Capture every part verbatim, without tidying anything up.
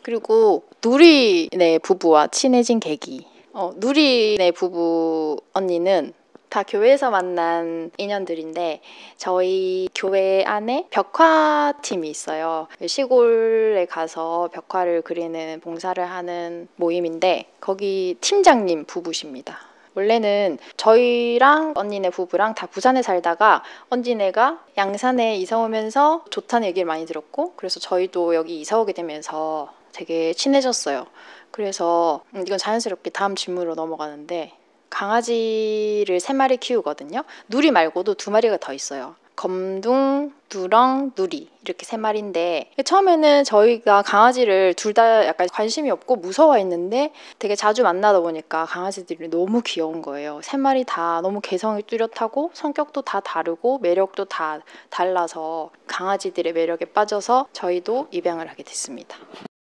그리고 누리네 부부와 친해진 계기. 어, 누리네 부부 언니는 다 교회에서 만난 인연들인데 저희 교회 안에 벽화팀이 있어요. 시골에 가서 벽화를 그리는 봉사를 하는 모임인데 거기 팀장님 부부십니다. 원래는 저희랑 언니네 부부랑 다 부산에 살다가 언니네가 양산에 이사 오면서 좋다는 얘기를 많이 들었고 그래서 저희도 여기 이사 오게 되면서 되게 친해졌어요. 그래서 이건 자연스럽게 다음 질문으로 넘어가는데 강아지를 세 마리 키우거든요. 누리 말고도 두 마리가 더 있어요. 검둥, 누렁, 누리 이렇게 세 마리인데 처음에는 저희가 강아지를 둘 다 약간 관심이 없고 무서워했는데 되게 자주 만나다 보니까 강아지들이 너무 귀여운 거예요. 세 마리 다 너무 개성이 뚜렷하고 성격도 다 다르고 매력도 다 달라서 강아지들의 매력에 빠져서 저희도 입양을 하게 됐습니다.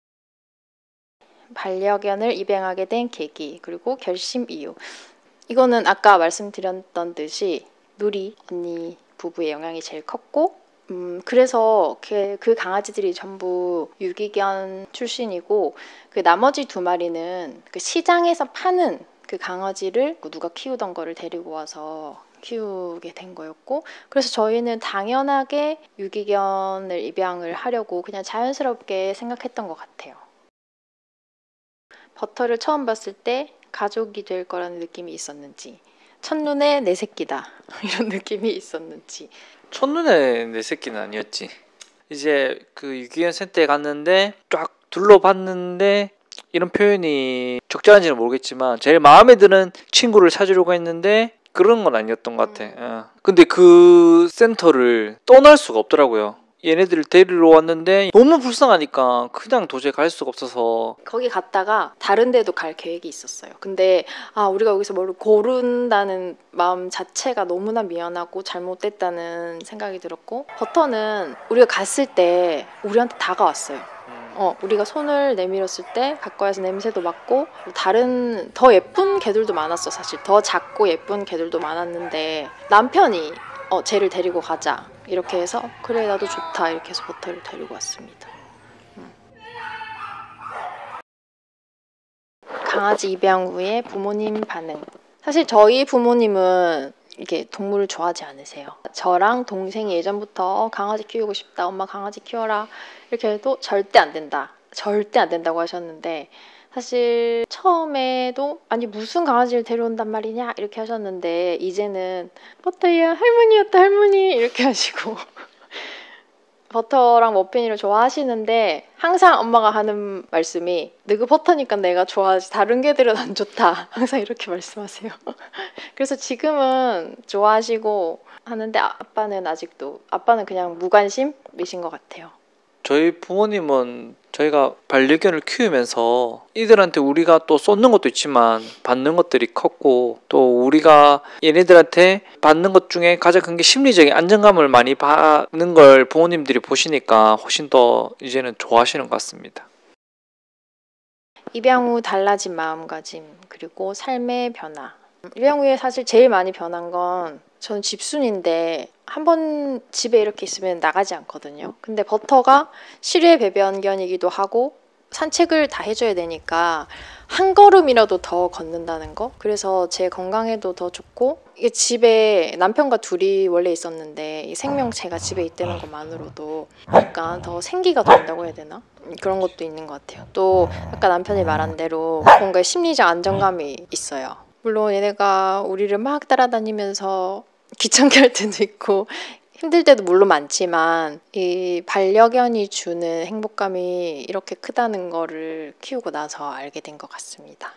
반려견을 입양하게 된 계기 그리고 결심 이유. 이거는 아까 말씀드렸던 듯이 누리 언니 부부의 영향이 제일 컸고 음, 그래서 그, 그 강아지들이 전부 유기견 출신이고 그 나머지 두 마리는 그 시장에서 파는 그 강아지를 누가 키우던 거를 데리고 와서 키우게 된 거였고 그래서 저희는 당연하게 유기견을 입양을 하려고 그냥 자연스럽게 생각했던 것 같아요. 버터를 처음 봤을 때 가족이 될 거라는 느낌이 있었는지 첫눈에 내 새끼다 이런 느낌이 있었는지. 첫눈에 내 새끼는 아니었지. 이제 그 유기견 센터에 갔는데 쫙 둘러봤는데 이런 표현이 적절한지는 모르겠지만 제일 마음에 드는 친구를 찾으려고 했는데 그런 건 아니었던 것 같아. 음. 어. 근데 그 센터를 떠날 수가 없더라고요. 얘네들을 데리러 왔는데 너무 불쌍하니까 그냥 도저히 갈 수가 없어서 거기 갔다가 다른 데도 갈 계획이 있었어요. 근데 아 우리가 여기서 뭘 고른다는 마음 자체가 너무나 미안하고 잘못됐다는 생각이 들었고 버터는 우리가 갔을 때 우리한테 다가왔어요. 어, 우리가 손을 내밀었을 때 가까이서 냄새도 맡고 다른 더 예쁜 개들도 많았어. 사실 더 작고 예쁜 개들도 많았는데 남편이 어, 쟤를 데리고 가자 이렇게 해서 그래 나도 좋다 이렇게 해서 버터를 데리고 왔습니다. 음. 강아지 입양 후에 부모님 반응. 사실 저희 부모님은 이렇게 동물을 좋아하지 않으세요. 저랑 동생이 예전부터 강아지 키우고 싶다 엄마 강아지 키워라 이렇게 해도 절대 안 된다 절대 안 된다고 하셨는데 사실 처음에도 아니 무슨 강아지를 데려온단 말이냐 이렇게 하셨는데 이제는 버터야 할머니였다 할머니 이렇게 하시고 버터랑 머핀이를 좋아하시는데 항상 엄마가 하는 말씀이 너그 버터니까 내가 좋아하지 다른 개들은 안 좋다 항상 이렇게 말씀하세요. 그래서 지금은 좋아하시고 하는데 아빠는 아직도 아빠는 그냥 무관심이신 것 같아요. 저희 부모님은 저희가 반려견을 키우면서 이들한테 우리가 또 쏟는 것도 있지만 받는 것들이 컸고 또 우리가 얘네들한테 받는 것 중에 가장 큰 게 심리적인 안정감을 많이 받는 걸 부모님들이 보시니까 훨씬 더 이제는 좋아하시는 것 같습니다. 입양 후 달라진 마음가짐 그리고 삶의 변화. 입양 후에 사실 제일 많이 변한 건 저는 집순인데 한 번 집에 이렇게 있으면 나가지 않거든요. 근데 버터가 실외 배변견이기도 하고 산책을 다 해줘야 되니까 한 걸음이라도 더 걷는다는 거. 그래서 제 건강에도 더 좋고 이게 집에 남편과 둘이 원래 있었는데 이 생명체가 집에 있다는 것만으로도 약간 더 생기가 돈다고 해야 되나? 그런 것도 있는 것 같아요. 또 아까 남편이 말한 대로 뭔가 심리적 안정감이 있어요. 물론 얘네가 우리를 막 따라다니면서 귀찮게 할 때도 있고 힘들 때도 물론 많지만 이 반려견이 주는 행복감이 이렇게 크다는 거를 키우고 나서 알게 된 것 같습니다.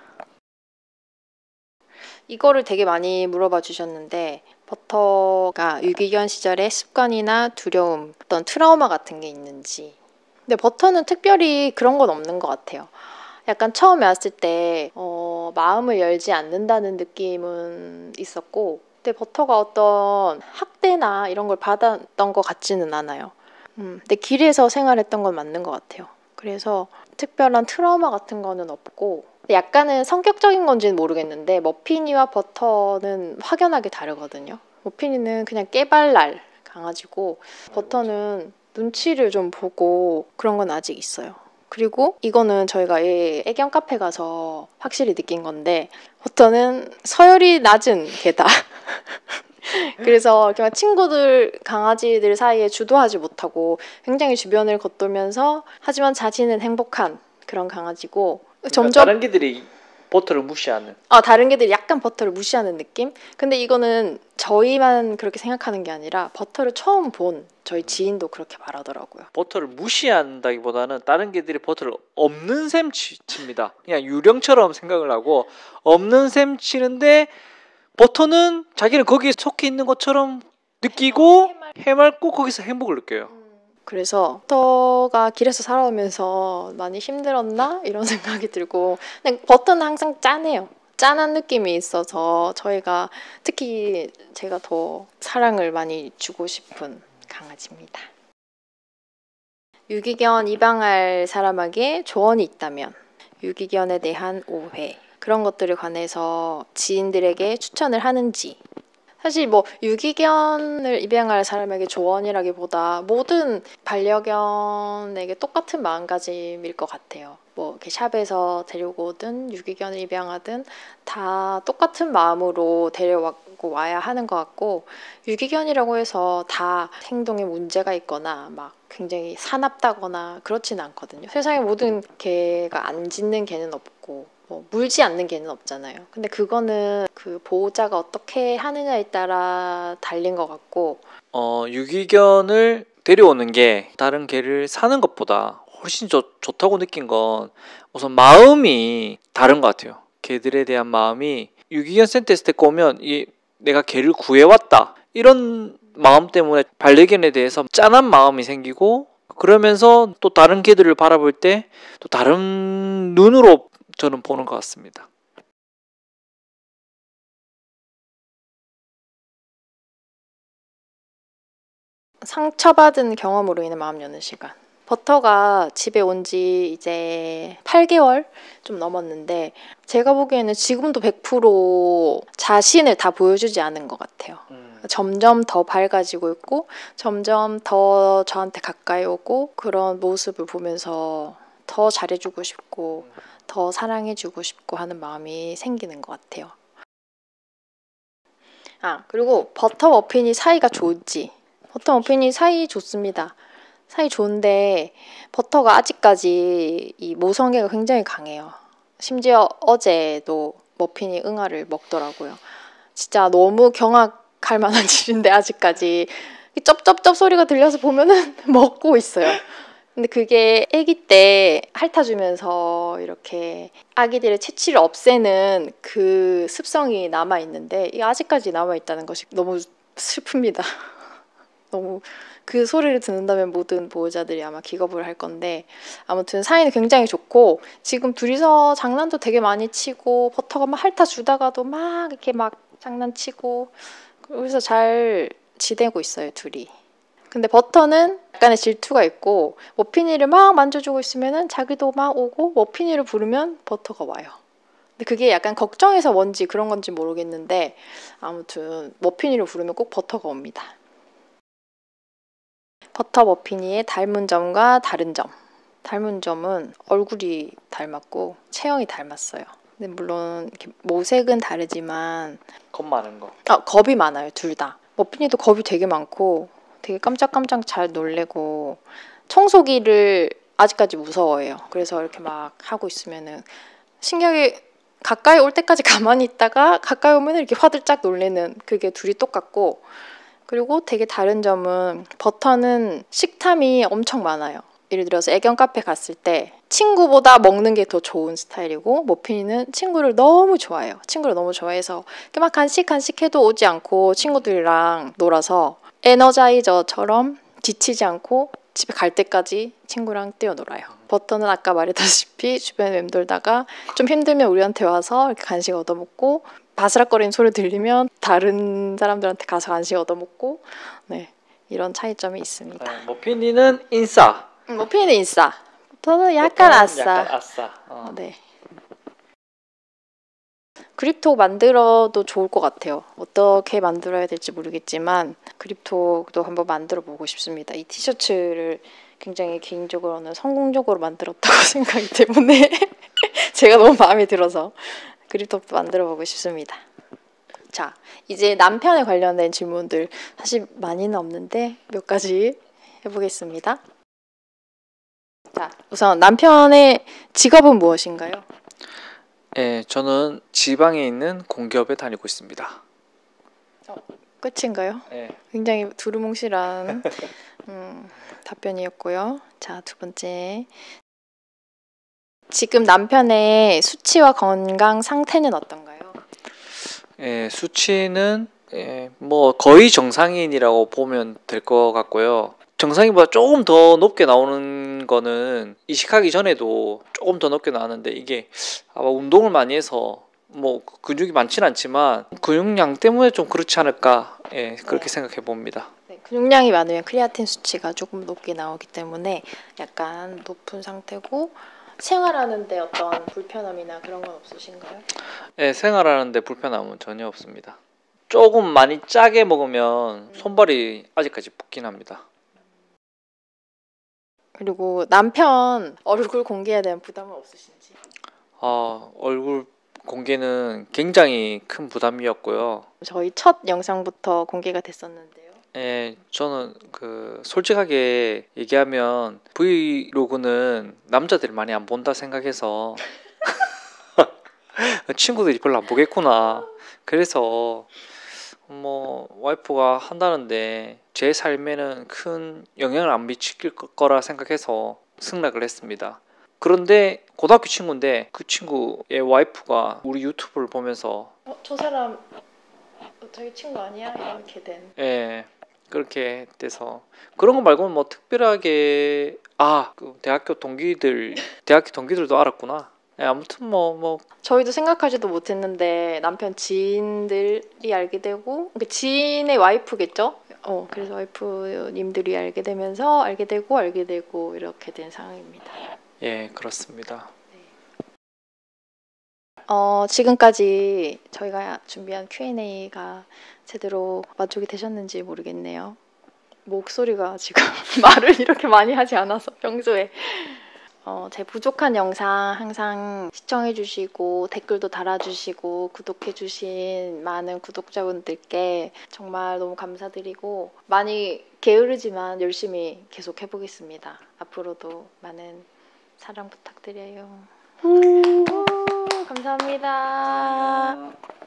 이거를 되게 많이 물어봐 주셨는데 버터가 유기견 시절의 습관이나 두려움, 어떤 트라우마 같은 게 있는지. 근데 버터는 특별히 그런 건 없는 것 같아요. 약간 처음에 왔을 때 어, 마음을 열지 않는다는 느낌은 있었고 근데 버터가 어떤 학대나 이런 걸 받았던 것 같지는 않아요. 음, 근데 길에서 생활했던 건 맞는 것 같아요. 그래서 특별한 트라우마 같은 거는 없고 약간은 성격적인 건지는 모르겠는데 머피니와 버터는 확연하게 다르거든요. 머피니는 그냥 깨발랄 강아지고 버터는 눈치를 좀 보고 그런 건 아직 있어요. 그리고 이거는 저희가 애- 애견 카페 가서 확실히 느낀 건데 버터는 서열이 낮은 개다. 그래서 이렇게 막 친구들, 강아지들 사이에 주도하지 못하고 굉장히 주변을 겉돌면서 하지만 자신은 행복한 그런 강아지고 그러니까 점점 다른 개들이 버터를 무시하는. 아, 다른 개들이 약간 버터를 무시하는 느낌? 근데 이거는 저희만 그렇게 생각하는 게 아니라 버터를 처음 본 저희 지인도 그렇게 말하더라고요. 버터를 무시한다기보다는 다른 개들이 버터를 없는 셈 치, 칩니다. 그냥 유령처럼 생각을 하고 없는 셈 치는데 버터는 자기는 거기에 속해 있는 것처럼 느끼고 해맑고 거기서 행복을 느껴요. 그래서 버터가 길에서 살아오면서 많이 힘들었나? 이런 생각이 들고 근데 버터는 항상 짠해요. 짠한 느낌이 있어서 저희가 특히 제가 더 사랑을 많이 주고 싶은 강아지입니다. 유기견 입양할 사람에게 조언이 있다면 유기견에 대한 오해 그런 것들에 관해서 지인들에게 추천을 하는지 사실 뭐 유기견을 입양할 사람에게 조언이라기보다 모든 반려견에게 똑같은 마음가짐일 것 같아요. 뭐 이렇게 샵에서 데리고 오든 유기견을 입양하든 다 똑같은 마음으로 데려왔고 와야 하는 것 같고 유기견이라고 해서 다 행동에 문제가 있거나 막 굉장히 사납다거나 그렇지는 않거든요. 세상에 모든 개가 안 짖는 개는 없고 뭐 물지 않는 개는 없잖아요. 근데 그거는 그 보호자가 어떻게 하느냐에 따라 달린 것 같고 어, 유기견을 데려오는 게 다른 개를 사는 것보다 훨씬 좋, 좋다고 느낀 건 우선 마음이 다른 것 같아요. 개들에 대한 마음이 유기견 센터에 데리고 오면 이 내가 개를 구해왔다 이런 마음 때문에 반려견에 대해서 짠한 마음이 생기고 그러면서 또 다른 개들을 바라볼 때 또 다른 눈으로 저는 보는 것 같습니다. 상처받은 경험으로 인해 마음 여는 시간. 버터가 집에 온 지 이제 팔 개월 좀 넘었는데 제가 보기에는 지금도 백 퍼센트 자신을 다 보여주지 않은 것 같아요. 음. 점점 더 밝아지고 있고 점점 더 저한테 가까이 오고 그런 모습을 보면서 더 잘해주고 싶고 더 사랑해주고 싶고 하는 마음이 생기는 것 같아요. 아, 그리고 버터 머핀이 사이가 좋은지. 버터 머핀이 사이 좋습니다. 사이 좋은데 버터가 아직까지 이 모성애가 굉장히 강해요. 심지어 어제도 머핀이 응아를 먹더라고요. 진짜 너무 경악할 만한 일인데 아직까지 쩝쩝쩝 소리가 들려서 보면은 먹고 있어요. 근데 그게 아기 때 핥아주면서 이렇게 아기들의 체취를 없애는 그 습성이 남아있는데 이게 아직까지 남아있다는 것이 너무 슬픕니다. 너무 그 소리를 듣는다면 모든 보호자들이 아마 기겁을 할 건데 아무튼 사이는 굉장히 좋고 지금 둘이서 장난도 되게 많이 치고 버터가 막 핥아주다가도 막 이렇게 막 장난치고 그래서 잘 지내고 있어요 둘이. 근데 버터는 약간의 질투가 있고 머핀이를 막 만져주고 있으면은 자기도 막 오고 머핀이를 부르면 버터가 와요. 근데 그게 약간 걱정해서 뭔지 그런 건지 모르겠는데 아무튼 머핀이를 부르면 꼭 버터가 옵니다. 버터 머핀이의 닮은 점과 다른 점. 닮은 점은 얼굴이 닮았고 체형이 닮았어요. 근데 물론 이렇게 모색은 다르지만 겁 많은 거. 아, 겁이 많아요 둘 다. 머핀이도 겁이 되게 많고 되게 깜짝깜짝 잘 놀래고 청소기를 아직까지 무서워해요. 그래서 이렇게 막 하고 있으면은 신기하게 가까이 올 때까지 가만히 있다가 가까이 오면 이렇게 화들짝 놀래는 그게 둘이 똑같고 그리고 되게 다른 점은 버터는 식탐이 엄청 많아요. 예를 들어서 애견 카페 갔을 때 친구보다 먹는 게 더 좋은 스타일이고 머핀이는 친구를 너무 좋아해요. 친구를 너무 좋아해서 막 간식 간식 해도 오지 않고 친구들이랑 놀아서 에너자이저처럼 지치지 않고 집에 갈 때까지 친구랑 뛰어놀아요. 버터는 아까 말했다시피 주변에 맴돌다가 좀 힘들면 우리한테 와서 이렇게 간식 얻어먹고 바스락거리는 소리 들리면 다른 사람들한테 가서 간식 얻어먹고 네 이런 차이점이 있습니다. 네, 머핀이는 인싸. 음, 머핀은 인싸. 버터는 약간 아싸. 약간 아싸. 어. 네. 그립톡 만들어도 좋을 것 같아요. 어떻게 만들어야 될지 모르겠지만 그립톡도 한번 만들어 보고 싶습니다. 이 티셔츠를 굉장히 개인적으로는 성공적으로 만들었다고 생각하기 때문에 제가 너무 마음에 들어서 그립톡도 만들어보고 싶습니다. 자, 이제 남편에 관련된 질문들 사실 많이는 없는데 몇 가지 해보겠습니다. 자, 우선 남편의 직업은 무엇인가요? 예, 저는 지방에 있는 공기업에 다니고 있습니다. 어, 끝인가요? 예. 굉장히 두루뭉실한 음, 답변이었고요. 자, 두 번째. 지금 남편의 수치와 건강 상태는 어떤가요? 예, 수치는 예, 뭐 거의 정상인이라고 보면 될 것 같고요. 정상인보다 조금 더 높게 나오는 거는 이식하기 전에도 조금 더 높게 나왔는데 이게 아마 운동을 많이 해서 뭐 근육이 많지는 않지만 근육량 때문에 좀 그렇지 않을까 예, 그렇게 네. 생각해 봅니다. 네, 근육량이 많으면 크레아틴 수치가 조금 높게 나오기 때문에 약간 높은 상태고 생활하는데 어떤 불편함이나 그런 건 없으신가요? 예, 생활하는데 불편함은 전혀 없습니다. 조금 많이 짜게 먹으면 손발이 아직까지 붓긴 합니다. 그리고 남편 얼굴 공개에 대한 부담은 없으신지? 아, 얼굴 공개는 굉장히 큰 부담이었고요. 저희 첫 영상부터 공개가 됐었는데요. 예, 저는 그 솔직하게 얘기하면 브이로그는 남자들이 많이 안 본다 생각해서 친구들이 별로 안 보겠구나. 그래서 뭐 와이프가 한다는데 제 삶에는 큰 영향을 안 미칠 거라 생각해서 승낙을 했습니다. 그런데 고등학교 친구인데 그 친구의 와이프가 우리 유튜브를 보면서 어, 저 사람 자기 친구 아니야? 이렇게 된. 예, 그렇게 돼서 그런 거 말고는 뭐 특별하게 아, 그 대학교 동기들 대학교 동기들도 알았구나. 예, 아무튼 뭐 뭐 저희도 생각하지도 못했는데 남편 지인들이 알게 되고 그 지인의 와이프겠죠? 어, 그래서 와이프님들이 알게 되면서 알게 되고 알게 되고 이렇게 된 상황입니다. 예, 그렇습니다. 어, 지금까지 저희가 준비한 큐 앤 에이가 제대로 만족이 되셨는지 모르겠네요. 목소리가 지금 말을 이렇게 많이 하지 않아서 평소에 어, 제 부족한 영상 항상 시청해주시고 댓글도 달아주시고 구독해주신 많은 구독자분들께 정말 너무 감사드리고 많이 게으르지만 열심히 계속 해보겠습니다. 앞으로도 많은 사랑 부탁드려요. 오, 감사합니다.